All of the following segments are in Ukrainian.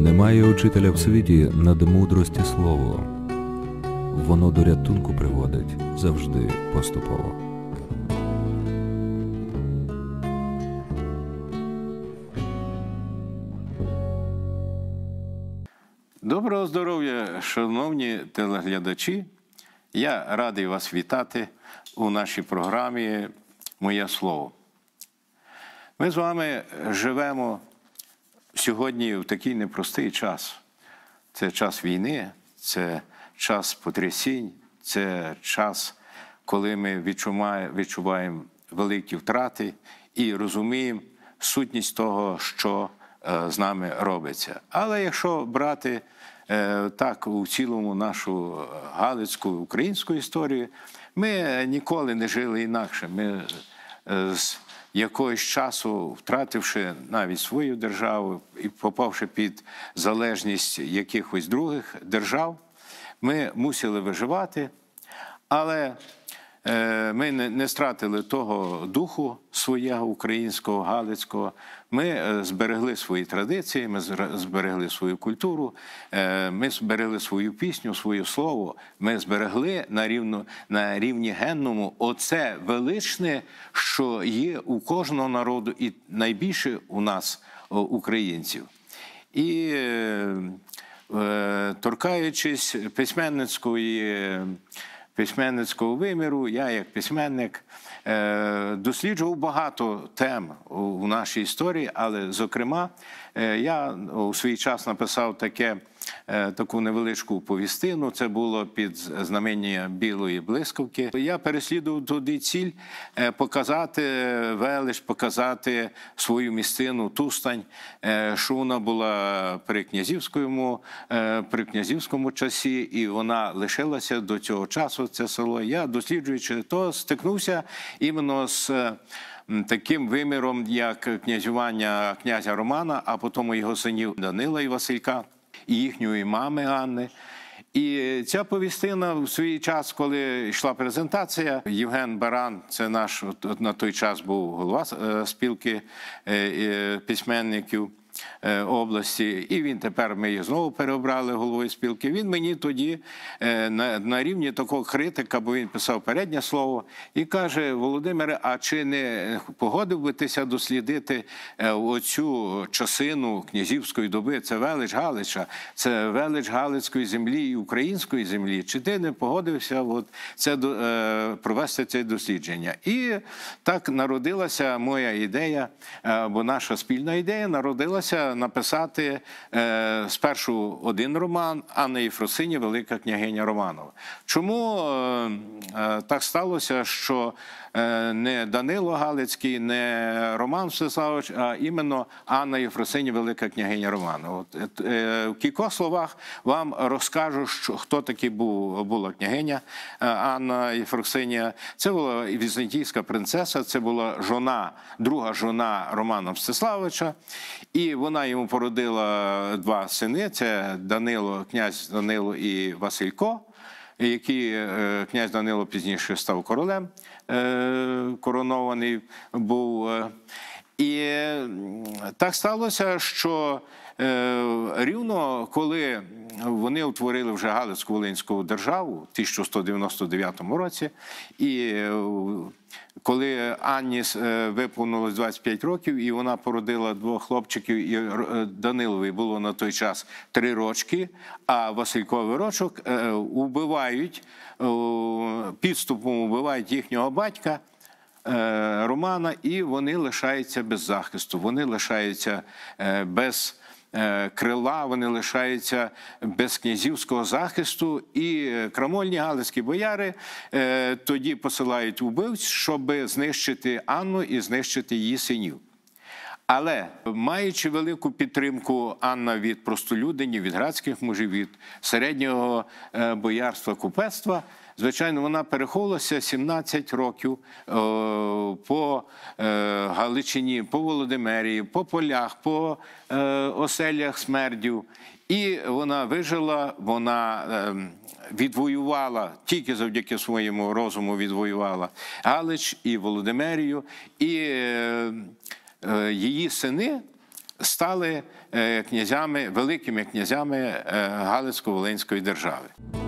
Немає учителя в світі над мудрості слово. Воно до рятунку приводить завжди поступово. Доброго здоров'я, шановні телеглядачі! Я радий вас вітати у нашій програмі «Моє слово». Ми з вами живемо сьогодні в такий непростий час. Це час війни, це час потрясінь, це час, коли ми відчуваємо великі втрати і розуміємо сутність того, що з нами робиться. Але якщо брати так у цілому нашу галицьку українську історію, ми ніколи не жили інакше. Ми з якогось часу, втративши навіть свою державу і попавши під залежність якихось других держав, ми мусили виживати, але ми не стратили того духу свого українського, галицького. Ми зберегли свої традиції, ми зберегли свою культуру, ми зберегли свою пісню, своє слово. Ми зберегли на рівні генному оце величне, що є у кожного народу і найбільше у нас, українців. І торкаючись письменницького виміру, я як письменник досліджував багато тем у нашій історії, але, зокрема, я у свій час написав таку невеличку повістину, це було під знамення Білої блискавки. Я переслідував туди ціль показати велич, показати свою місцину Тустань, що вона була при князівському часі, і вона лишилася до цього часу, це село. Я, досліджуючи то, стикнувся іменно з таким виміром, як князювання князя Романа, а потім його синів Данила і Василька, і їхньої мами Анни. І ця повістина в свій час, коли йшла презентація, Євген Баран, це наш на той час був голова спілки письменників області, і він тепер, ми їх знову переобрали головою спілки. Він мені тоді на рівні такого критика, бо він писав переднє слово, і каже: Володимире, а чи не погодив би тися дослідити оцю часину князівської доби, це велич Галича, це велич галицької землі і української землі, чи ти не погодився провести це дослідження? І так народилася моя ідея, бо наша спільна ідея народилася написати спершу один роман «Анна Єфросинія, Велика княгиня Романова». Чому так сталося, що не Данило Галицький, не Роман Всеславович, а іменно Анна Єфросинія, Велика княгиня Романова? В кількох словах вам розкажу, хто таки була княгиня Анна Єфросинія. Це була візантійська принцеса, це була друга жона Романа Всеславовича, і вона йому породила два сини, це князь Данило і Василько, який князь Данило пізніше став королем, коронований був. І так сталося, що рівно коли вони утворили вже Галицько-Волинську державу в 1199 році, і коли Анні виповнилось 25 років, і вона породила двох хлопчиків, і Данилові було на той час 3 рочки, а Васильковий рочок підступом вбивають їхнього батька Романа, і вони лишаються без захисту, вони лишаються без крила, вони лишаються без князівського захисту, і крамольні галицькі бояри тоді посилають убивць, щоб знищити Анну і знищити її синів. Але, маючи велику підтримку Анна від простолюдинів, від градських мужів, від середнього боярства, купецтва, звичайно, вона переховувалася 17 років по Галичині, по Володимирі, по полях, по оселях смердів. І вона вижила, вона відвоювала, тільки завдяки своєму розуму відвоювала Галич і Володимирію. І її сини стали князями, великими князями Галицько-Волинської держави.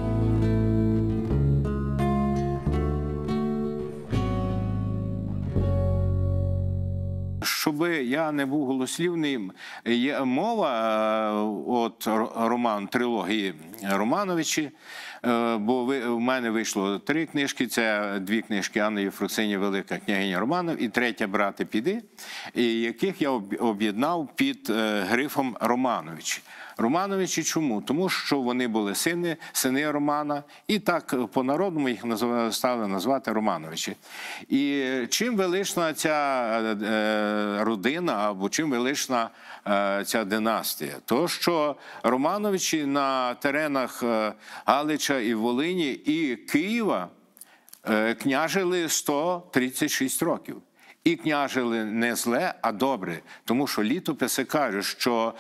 Щоб я не був голослівним, є мова от роман трилогії Романовичі, бо в мене вийшло 3 книжки, це 2 книжки Анни Єфросинії «Велика княгиня Романов» і 3 «Брати піди», яких я об'єднав під грифом Романовичі. Романовичі чому? Тому що вони були сини Романа, і так по-народному їх стали назвати Романовичі. І чим велична ця родина, або чим велична ця династія? То, що Романовичі на теренах Галича і Волині і Києва княжили 136 років. І княжили не зле, а добре. Тому що літописи кажуть, що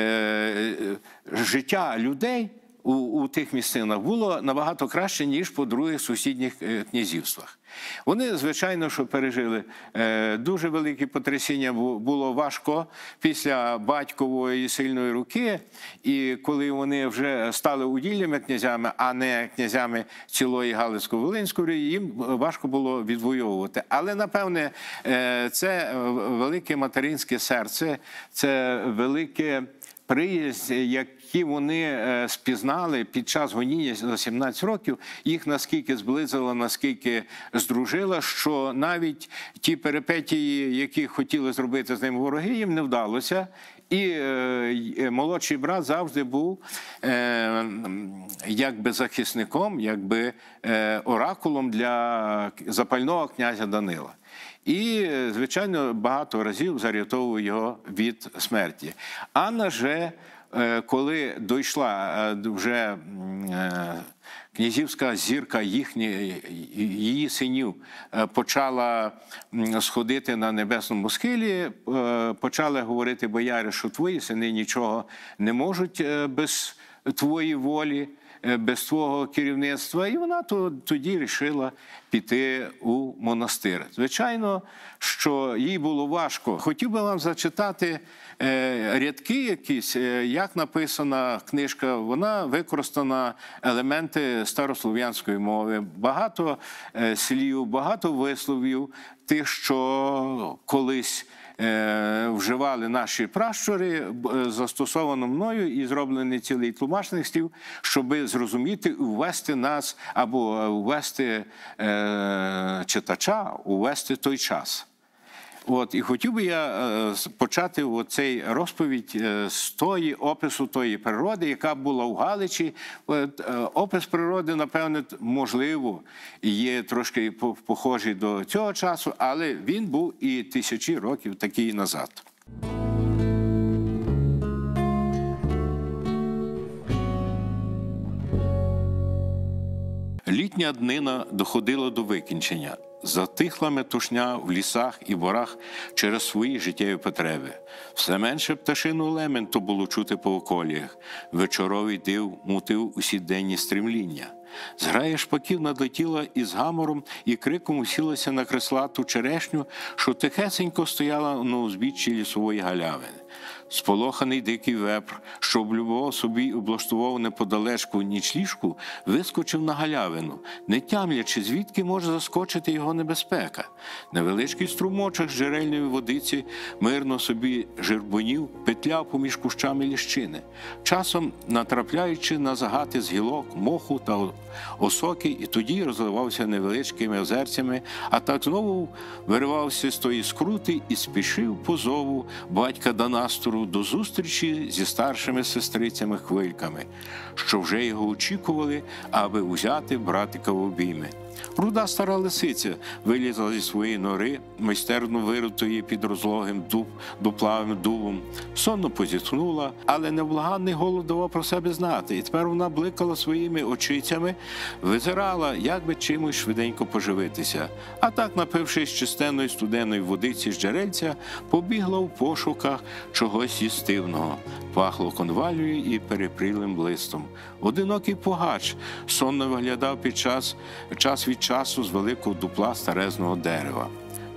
життя людей у тих місцинах було набагато краще, ніж по других сусідніх князівствах. Вони, звичайно, що пережили дуже великі потрясіння, було важко після батькової сильної руки, і коли вони вже стали удільними князями, а не князями цілої Галицько-Волинської, їм важко було відвоювати. Але, напевне, це велике материнське серце, це велике приязнь, які вони спізнали під час гоніння за 17 років, їх наскільки зблизила, наскільки здружила, що навіть ті перипетії, які хотіли зробити з ним вороги, їм не вдалося. І молодший брат завжди був якби захисником, якби оракулом для запального князя Данила. І, звичайно, багато разів зарятовував його від смерті. Анна же, коли дійшла вже князівська зірка її синів, почала сходити на небесному схилі, почали говорити бояри, що твої сини нічого не можуть без твоєї волі, без твого керівництва, і вона тоді вирішила піти у монастир. Звичайно, що їй було важко. Хотів би вам зачитати рядки якісь, як написана книжка. Вона використана елементи старослов'янської мови, багато слів, багато висловів, тих, що колись вживали наші пращури, застосовано мною і зроблений цілий тлумачник слів, щоб зрозуміти і ввести нас, або ввести читача, ввести той час. От, і хотів би я почати цей розповідь з опису тої природи, яка була у Галичі. Опис природи, напевне, можливо, є трошки похожий до цього часу, але він був і тисячі років такий назад. Літня днина доходила до викінчення. Затихла метушня в лісах і борах через свої життєві потреби. Все менше пташину лементу було чути по околіях. Вечоровий див мутив усі денні стрімління. Зграя шпаків надлетіла із гамором і криком усілася на креслату черешню, що тихесенько стояла на узбіччі лісової галявини. Сполоханий дикий вепр, що облюбував собі і облаштував неподалечку нічліжку, вискочив на галявину, не тямлячи, звідки може заскочити його небезпека. Невеличкий струмочок з джерельної водиці мирно собі жирбонів, петляв поміж кущами ліщини, часом натрапляючи на загати з гілок, моху та осоки, і тоді розливався невеличкими озерцями, а так знову виривався з тої скрути і спішив по зову батька Данастору до зустрічі зі старшими сестрицями-хвильками, що вже його очікували, аби узяти братика в обійми. Руда стара лисиця вилізла зі своєї нори, майстерно вирутої під розлогим дуплавим дубом, сонно позітхнула, але невблаганний голод давав про себе знати, і тепер вона бликала своїми очицями, визирала, як би чимось швиденько поживитися. А так, напившись чистенної студеної водиці з джерельця, побігла в пошуках чогось їстивного. Пахло конвалією і перепрілим листом. Одинокий погач сонно виглядав час від часу з великого дупла старезного дерева.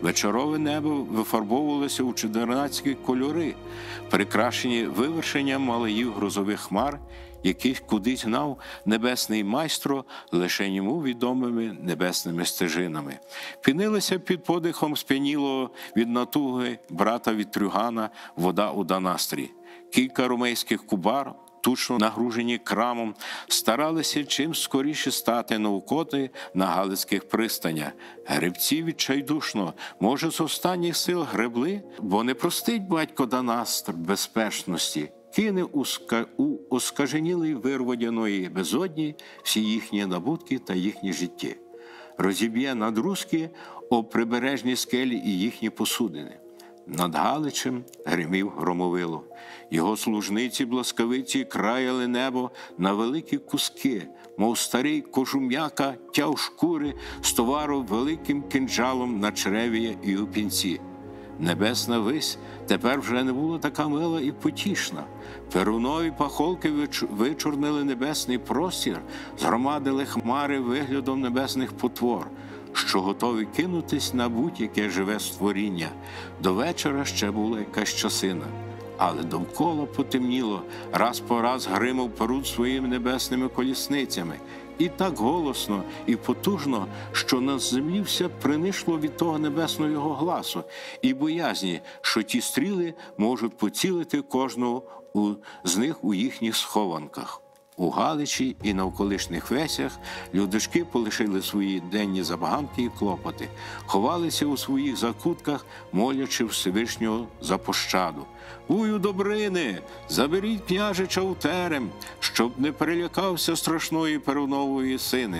вечорове небо вифарбовувалося у чудернацькі кольори, прикрашені вивершенням малаїв грозових хмар, яких кудись гнав небесний майстро лише йому відомими небесними стежинами. Пінилася під подихом сп'янілого від натуги брата Вітрюгана вода у Данастрі. Кілька ромейських кубар, тучно нагружені крамом, старалися чим скоріше стати навкоти на галицьких пристанях. Гребці відчайдушно, може, з останніх сил гребли, бо не простить батько Данастр безпечності, кине у оскаженілий вир водяної безодні всі їхні набутки та їхні життя. Розіб'є надрузки об прибережні скелі і їхні посудини. Над Галичем гримів громовило. Його служниці блискавиці краяли небо на великі куски, мов старий кожум'яка тяв шкури з товару великим кинджалом на чреві і у пінці. Небесна вись тепер вже не була така мила і потішна. Перунові пахолки вичорнили небесний простір, згромадили хмари виглядом небесних потвор, що готові кинутись на будь-яке живе створіння. До вечора ще була якась часина, але довкола потемніло, раз по раз гримав перут своїми небесними колісницями. І так голосно і потужно, що на землі все принишло від того небесного його гласу і боязні, що ті стріли можуть поцілити кожного з них у їхніх схованках. У Галичі і навколишніх весях людочки полишили свої денні забаганки і клопоти, ховалися у своїх закутках, молячи Всевишнього за пощаду. «Вую Добрини, заберіть княжича у терем, щоб не перелякався страшної Перунової сини».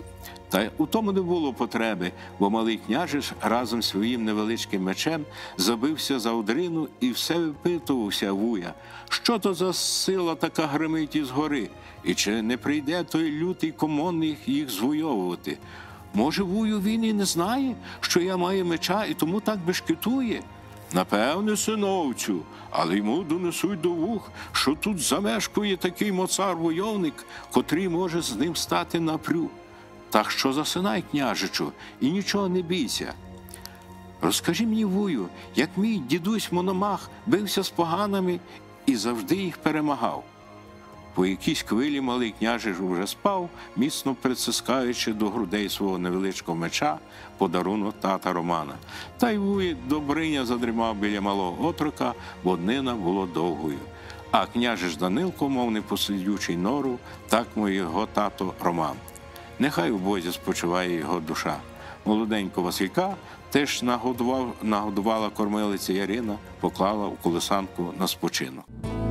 Та у тому не було потреби, бо малий княжич разом з своїм невеличким мечем забився за одрину і все випитувався вуя. Що то за сила така гримить із гори? І чи не прийде той лютий комонник їх звойовувати? Може, вую він і не знає, що я маю меча і тому так бешкетує? Напевне, синовцю, але йому донесуть до вух, що тут замешкує такий моцар-войовник, котрий може з ним стати напрю. Так що засинай, княжичу, і нічого не бійся. Розкажи мені, вую, як мій дідусь Мономах бився з поганами і завжди їх перемагав. По якійсь хвилі малий княжич уже спав, міцно притискаючи до грудей свого невеличкого меча подарунок тата Романа. Та й вуй Добриня задрімав біля малого отрока, бо днина було довгою. А княжич Данилко, мов непослідючий нору, так мов його тато Роман. Нехай у Бозі спочиває його душа. Молоденького Василька теж нагодувала кормилиця Ярина, поклала у колесанку на спочинок.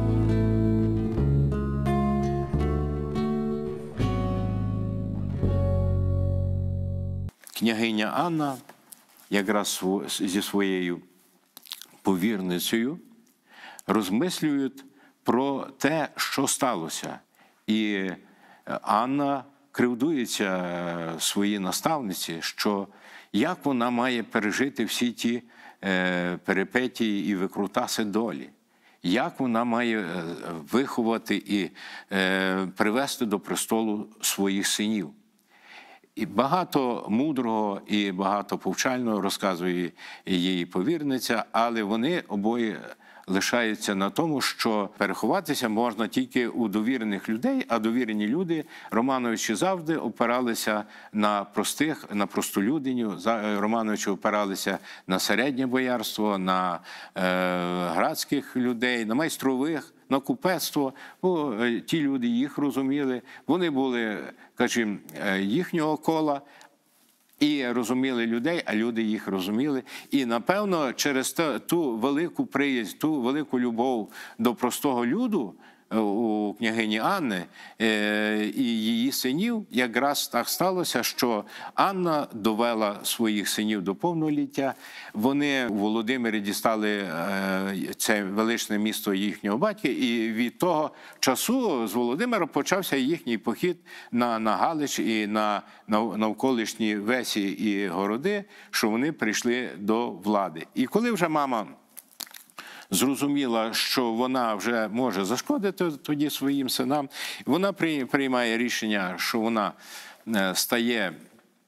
Княгиня Анна якраз зі своєю повірницею розмислюють про те, що сталося. І Анна кривдується своїй наставниці, що як вона має пережити всі ті перипетії і викрутаси долі, як вона має виховати і привести до престолу своїх синів. І багато мудрого і багато повчального розказує її повірниця, але вони обоє лишаються на тому, що переховатися можна тільки у довірених людей, а довірені люди Романовичі завжди опиралися на просту людиню, Романовичі опиралися на середнє боярство, на градських людей, на майстрових, на купецтво, бо ті люди їх розуміли, вони були, кажімо, їхнього кола, і розуміли людей, а люди їх розуміли. І, напевно, через ту велику приязнь, ту велику любов до простого люду у княгині Анни і її синів, якраз так сталося, що Анна довела своїх синів до повноліття. Вони у Володимирі дістали це величне місто їхнього батька, і від того часу з Володимира почався їхній похід на Галич і на навколишні весі і городи, що вони прийшли до влади. І коли вже мама зрозуміла, що вона вже може зашкодити тоді своїм синам, вона приймає рішення, що вона стає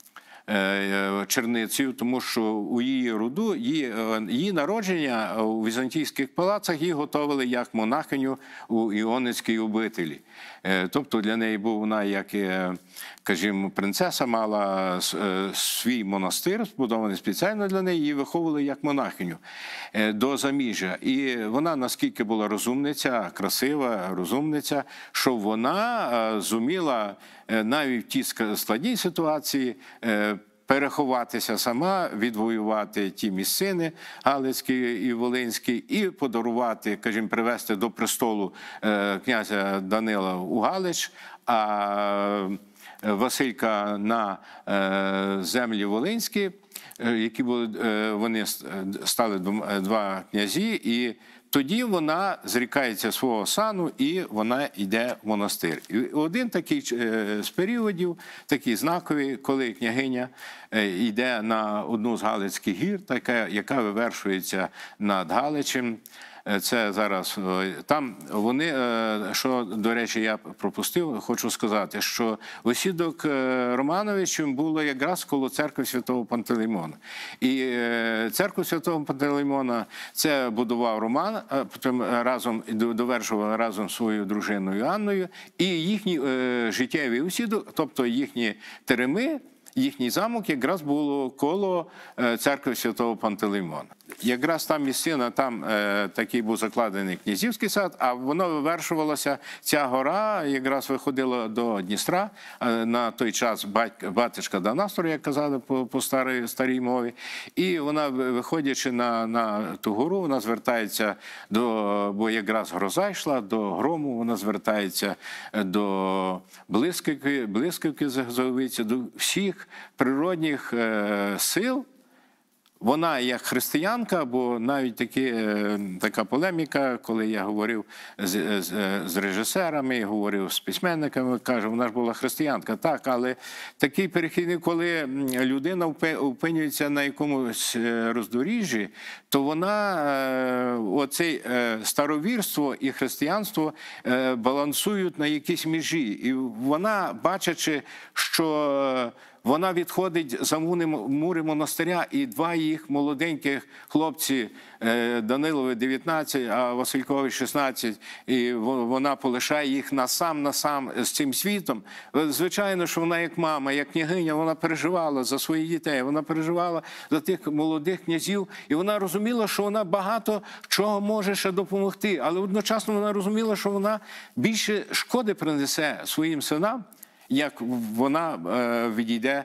черницею, тому що у її роду, її народження у візантійських палацах її готували як монахиню у Іоанницькій обителі. Тобто для неї був вона, як, скажімо, принцеса, мала свій монастир, збудований спеціально для неї, її виховували як монахиню до заміжжя. І вона наскільки була розумниця, красива, розумниця, що вона зуміла навіть в тій складній ситуації переховатися сама, відвоювати ті місцини Галицькі і Волинські і подарувати, скажімо, привести до престолу князя Данила у Галич, а Василька на землі Волинські, які були, вони стали два князі, і тоді вона зрікається свого сану і вона йде в монастир. І один такий з періодів, такий знаковий, коли княгиня йде на одну з Галицьких гір, яка вивершується над Галичем. Це зараз там вони, що, до речі, я пропустив, хочу сказати, що осідок Романовичем було якраз коло церкви Святого Пантелеймона. І церкву Святого Пантелеймона це будував Роман, а потім разом довершував разом з своєю дружиною Анною, і їхній життєвий осідок, тобто їхні тереми, їхній замок якраз було коло церкви Святого Пантелеймона. Якраз там місцина, там такий був закладений князівський сад, а воно вивершувалося, ця гора якраз виходила до Дністра, на той час батюшка Данастор, як казали по старій мові, і вона, виходячи на ту гору, вона звертається бо якраз гроза йшла, до грому, вона звертається до блискавки з'явиться, до всіх природних сил. Вона як християнка, бо навіть така полеміка, коли я говорив з режисерами, говорив з письменниками, кажу, вона ж була християнка. Так, але такий перехідник, коли людина опинюється на якомусь роздоріжжі, то вона, оцей старовірство і християнство балансують на якійсь межі. І вона, бачачи, що вона відходить за мури монастиря, і два їх молоденьких хлопці, Данилові 19, а Василькові 16, і вона полишає їх насам з цим світом. Звичайно, що вона як мама, як княгиня, вона переживала за своїх дітей, вона переживала за тих молодих князів, і вона розуміла, що вона багато чого може ще допомогти, але одночасно вона розуміла, що вона більше шкоди принесе своїм синам, як вона відійде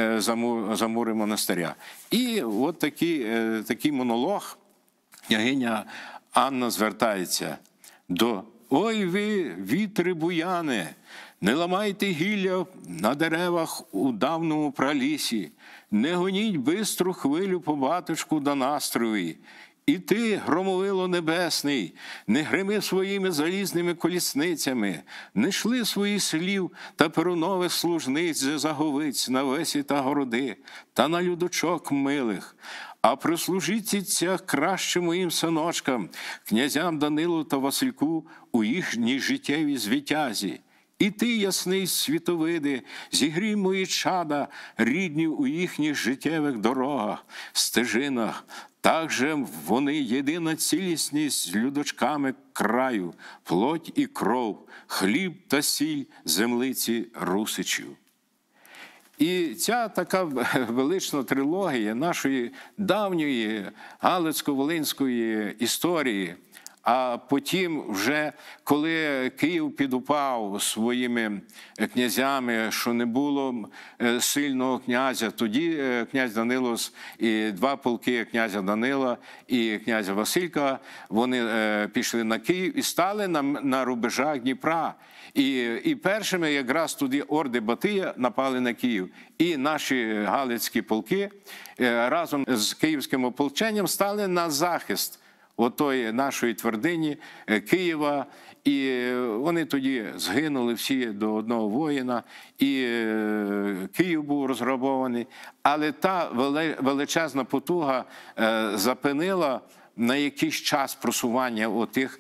за мури монастиря. І от такий монолог княгиня Анна звертається до «Ой ви, вітри буяни, не ламайте гілля на деревах у давному пралісі, не гоніть бистру хвилю по батюшку Данастрові. І ти, громовило небесний, не грими своїми залізними колісницями, не шли своїх слів та перунових служниць заговиць на весі та городи, та на людочок милих, а прислужіться краще моїм синочкам, князям Данилу та Васильку у їхній життєвій звитязі. І ти, ясний світовиди, зігрій мої чада, рідні у їхніх життєвих дорогах, стежинах. Так же вони єдина цілісність з людочками краю, плоть і кров, хліб та сіль землиці русичів. І ця така велична трилогія нашої давньої Галицько-Волинської історії, а потім вже, коли Київ підупав своїми князями, що не було сильного князя, тоді князь Данило і два полки князя Данила і князя Василька, вони пішли на Київ і стали на рубежах Дніпра. І першими якраз туди орди Батия напали на Київ. І наші галицькі полки разом з київським ополченням стали на захист отої нашої твердині Києва, і вони тоді згинули всі до одного воїна, і Київ був розграбований, але та величезна потуга запинила на якийсь час просування отих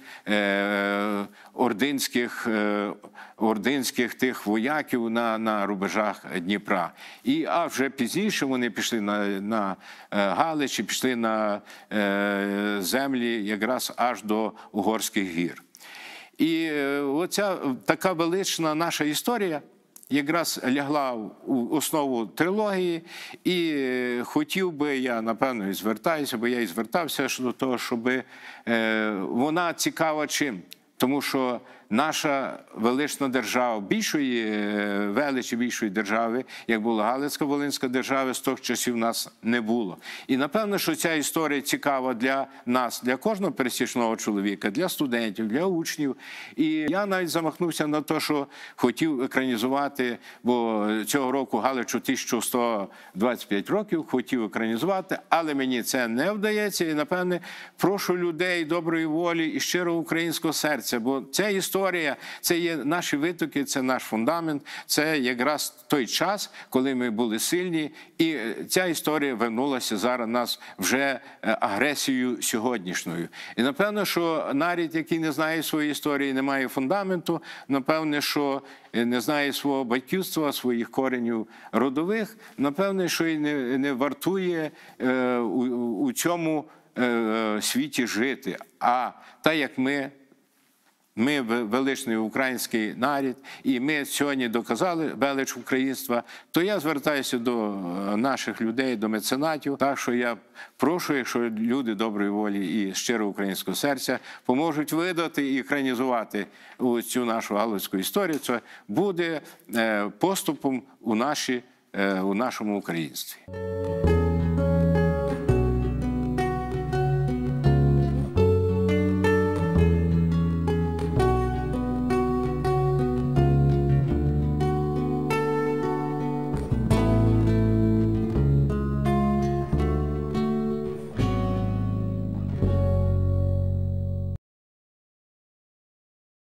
ординських тих вояків на рубежах Дніпра. А вже пізніше вони пішли на Галич і пішли на землі якраз аж до Угорських гір. І оця така велична наша історія якраз лягла в основу трилогії, і хотів би я, напевно, і звертаюся, бо я і звертався до того, щоб вона цікава чим? Тому що наша велична держава, більшої величі, більшої держави, як була Галицько-Волинська держава, з тих часів нас не було. І напевно, що ця історія цікава для нас, для кожного пересічного чоловіка, для студентів, для учнів. І я навіть замахнувся на те, що хотів екранізувати, бо цього року Галичу 1125 років, хотів екранізувати, але мені це не вдається. І, напевне, прошу людей доброї волі і щирого українського серця, бо ця історія, це є наші витоки, це наш фундамент, це якраз той час, коли ми були сильні, і ця історія вернулася зараз нас вже агресією сьогоднішньою. І напевно, що народ, який не знає своєї історії, не має фундаменту, напевне, що не знає свого батьківства, своїх коренів родових, напевне, що і не вартує у цьому світі жити. А так як ми величний український народ, і ми сьогодні доказали велич українства, то я звертаюся до наших людей, до меценатів, так що я прошу, якщо люди доброї волі і щирого українського серця поможуть видати і екранізувати цю нашу галицьку історію, це буде поступом у нашому українстві.